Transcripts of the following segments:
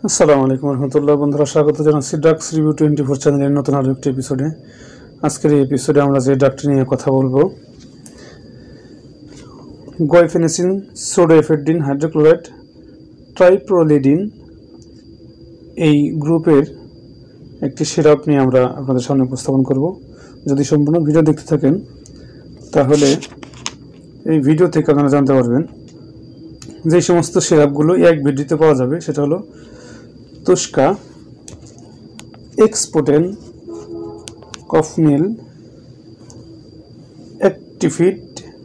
আসসালামু আলাইকুম রহমতুল্লাহ। বন্ধুরা, স্বাগত জানাচ্ছি ড্রাগস রিভিউ 24 চ্যানেলের নতুন আরও একটি এপিসোডে। আজকের এই এপিসোডে আমরা যে ড্রাগটি নিয়ে কথা বলবো, গুয়াইফেনেসিন সোডোএফেড্রিন হাইড্রোক্লোরাইড ট্রাইপ্রোলিডিন এই গ্রুপের একটি সিরাপ নিয়ে আমরা আপনাদের সামনে উপস্থাপন করব। যদি সম্পূর্ণ ভিডিও দেখতে থাকেন তাহলে এই ভিডিও থেকে আপনারা জানতে পারবেন যে সমস্ত সিরাপগুলো এক ভিডিওতে পাওয়া যাবে। সেটা হলো তুস্কা, এক্সপোটেন, কফনিল, অ্যাক্টিফিট,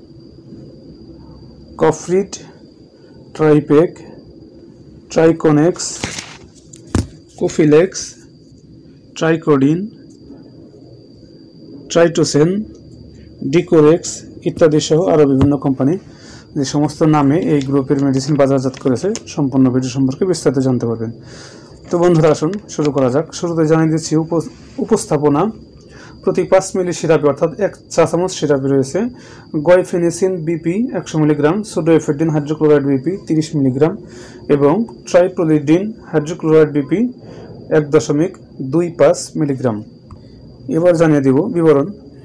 কফরিট, ট্রাইপেক, ট্রাইকোনেক্স, কোফিলেক্স, ট্রাইকোডিন, ট্রাইটোসেন, ডিকোরেক্স ইত্যাদি সহ আরও বিভিন্ন কোম্পানি যে সমস্ত নামে এই গ্রুপের মেডিসিন বাজারজাত করেছে, সম্পূর্ণ ভিডিও সম্পর্কে বিস্তারিত জানতে পারবেন। তো বন্ধুরা, আসুন শুরু করা যাক। শুরুতে জানিয়ে দিচ্ছি উপস্থাপনা। প্রতি 5 মিলি সিরাপে অর্থাৎ 1 চা চামচ সিরাপে রয়েছে guaifenesin BP 100 milligram, pseudoephedrine hydrochloride BP 30 milligram এবং ট্রাইপ্রোলিডিন হাইড্রোক্লোরাইড বিপি 1.25 মিলিগ্রাম। এবার জানিয়ে দিব বিবরণ।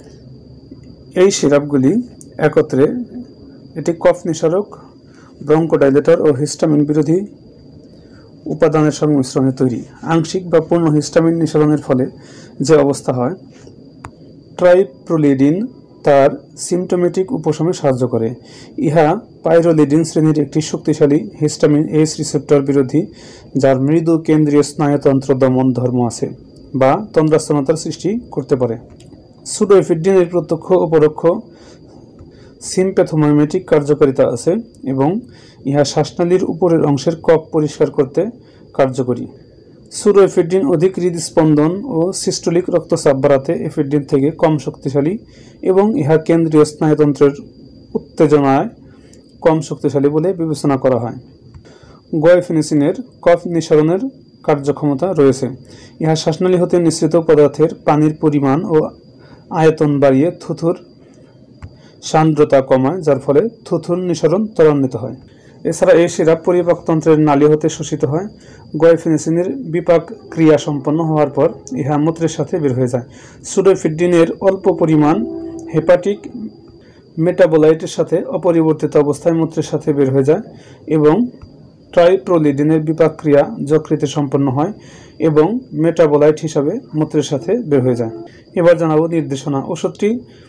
এই সিরাপগুলি একত্রে এটি কফ নিঃসারক, ব্রঙ্কোডাইলেটর ও হিস্টামিন বিরোধী উপাদানের সংমিশ্রণে তৈরি। আংশিক বা পূর্ণ হিস্টামিন নিঃসরণের ফলে যে অবস্থা হয়, ট্রাইপ্রোলিডিন তার সিমটোমেটিক উপশমে সাহায্য করে। ইহা পাইরোলিডিন শ্রেণীর একটি শক্তিশালী হিস্টামিন এস রিসেপ্টর বিরোধী, যার মৃদু কেন্দ্রীয় স্নায়ুতন্ত্র দমন ধর্ম আছে বা তন্দ্রাস্তনতার সৃষ্টি করতে পারে। সুডোএফেড্রিনের প্রত্যক্ষ ও পরোক্ষ সিমপ্যাথোমাইমেটিক কার্যকারিতা আছে এবং ইহা শ্বাসনালীর উপরের অংশের কফ পরিষ্কার করতে কার্যকরী। সুডোএফেড্রিন অধিক হৃদস্পন্দন ও সিস্টোলিক রক্তচাপ বাড়াতে এফেড্রিন থেকে কম শক্তিশালী এবং ইহা কেন্দ্রীয় স্নায়ুতন্ত্রের উত্তেজনায় কম শক্তিশালী বলে বিবেচনা করা হয়। গুয়াইফেনেসিনের কফ নিঃসরণের কার্যক্ষমতা রয়েছে। ইহা শ্বাসনালী হতে নিঃসৃত পদার্থের পানির পরিমাণ ও আয়তন বাড়িয়ে থুথুর সান্দ্রতা কমায়, যার ফলে থুথুর নিঃসরণ ত্বরান্বিত হয়। এছাড়া এই সিরাপ পরিপাকতন্ত্রের নালী হতে শোষিত হয়। গুয়াইফেনেসিনের বিপাক ক্রিয়া সম্পন্ন হওয়ার পর ইহা মূত্রের সাথে বের হয়ে যায়। সুডোএফেড্রিনের অল্প পরিমাণ হেপাটিক মেটাবোলাইটের সাথে অপরিবর্তিত অবস্থায় মূত্রের সাথে বের হয়ে যায় এবং ট্রাইপ্রোলিডিনের বিপাক ক্রিয়া যকৃতে সম্পন্ন হয় এবং মেটাবোলাইট হিসাবে মূত্রের সাথে বের হয়ে যায়। এবার জানাবো নির্দেশনা। ওষুধটি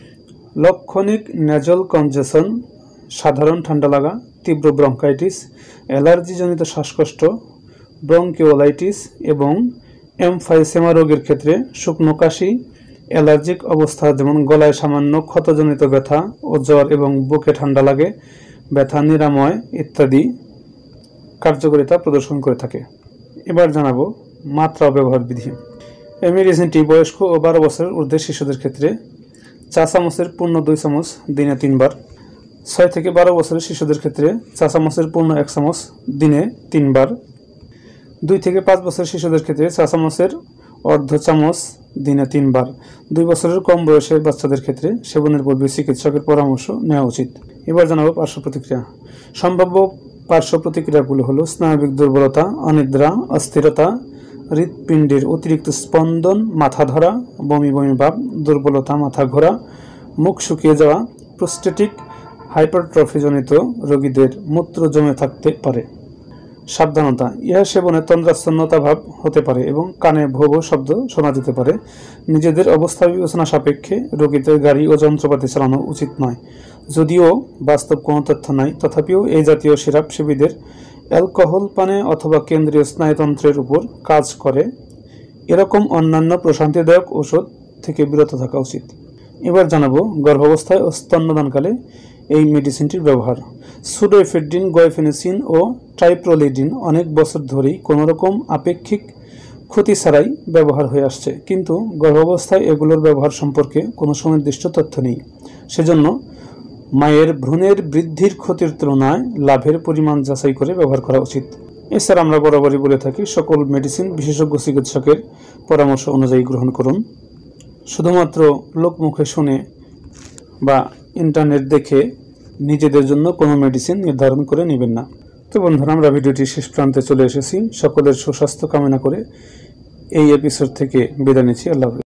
লক্ষণিক ন্যাজল কনজেশন, সাধারণ ঠান্ডা লাগা, তীব্র ব্রঙ্কাইটিস, অ্যালার্জিজনিত শ্বাসকষ্ট, ব্রঙ্কিওলাইটিস এবং এমফাইসেমা রোগের ক্ষেত্রে শুকনো কাশি, অ্যালার্জিক অবস্থা যেমন গলায় সামান্য ক্ষতজনিত ব্যথা ও জ্বর এবং বুকে ঠান্ডা লাগে, ব্যথা নিরাময় ইত্যাদি কার্যকারিতা প্রদর্শন করে থাকে। এবার জানাবো মাত্রা ব্যবহার বিধি। এই মেডিসিনটি বয়স্ক ও 12 বছরের ঊর্ধ্বে শিশুদের ক্ষেত্রে চা চামচের পূর্ণ 2 চামচ দিনে 3 বার, 6 থেকে 12 বছরের শিশুদের ক্ষেত্রে চা চামচের পূর্ণ 1 চামচ দিনে 3 বার, 2 থেকে 5 বছরের শিশুদের ক্ষেত্রে চা চামচের অর্ধ চামচ দিনে 3 বার, 2 বছরের কম বয়সের বাচ্চাদের ক্ষেত্রে সেবনের পূর্বে চিকিৎসকের পরামর্শ নেওয়া উচিত। এবার জানাবো পার্শ্ব প্রতিক্রিয়া। সম্ভাব্য পার্শ্ব প্রতিক্রিয়াগুলো হলো স্নায়বিক দুর্বলতা, অনিদ্রা, অস্থিরতা, হৃৎপিণ্ডের অতিরিক্ত স্পন্দন, মাথা ধরা, বমি বমি ভাব, দুর্বলতা, মাথা ঘোরা, মুখ শুকিয়ে যাওয়া। প্রোস্টেটিক হাইপারট্রফিজনিত রোগীদের মূত্র জমে থাকতে পারে। সাবধানতা। ইহা সেবনে তন্দ্রাচ্ছন্নতা ভাব হতে পারে এবং কানে ভো ভো শব্দ শোনা যেতে পারে। নিজেদের অবস্থা বিবেচনা সাপেক্ষে রোগীদের গাড়ি ও যন্ত্রপাতি চালানো উচিত নয়। যদিও বাস্তব কোনো তথ্য নাই, তথাপিও এই জাতীয় সিরাপ সেবীদের অ্যালকোহল পানে অথবা কেন্দ্রীয় স্নায়ুতন্ত্রের উপর কাজ করে এরকম অন্যান্য প্রশান্তিদায়ক ওষুধ থেকে বিরত থাকা উচিত। এবার জানাবো গর্ভাবস্থায় ও স্তন্যদানকালে এই মেডিসিনটির ব্যবহার। সুডোএফেড্রিন, গুয়াইফেনেসিন ও ট্রাইপ্রোলিডিন অনেক বছর ধরেই কোনোরকম আপেক্ষিক ক্ষতি ছাড়াই ব্যবহার হয়ে আসছে, কিন্তু গর্ভাবস্থায় এগুলোর ব্যবহার সম্পর্কে কোনো সুনির্দিষ্ট তথ্য নেই। সেজন্য মায়ের ভ্রূণের বৃদ্ধির ক্ষতির তুলনায় লাভের পরিমাণ যাচাই করে ব্যবহার করা উচিত। এছাড়া আমরা বরাবরই বলে থাকি, সকল মেডিসিন বিশেষজ্ঞ চিকিৎসকের পরামর্শ অনুযায়ী গ্রহণ করুন। শুধুমাত্র লোকমুখে শুনে বা ইন্টারনেট দেখে নিজেদের জন্য কোনো মেডিসিন নির্ধারণ করে নেবেন না। তো বন্ধুরা, আমরা ভিডিওটি শেষ প্রান্তে চলে এসেছি। সকলের সুস্বাস্থ্য কামনা করে এই এপিসোড থেকে বিদায় নিচ্ছি। আল্লাহ হাফেজ।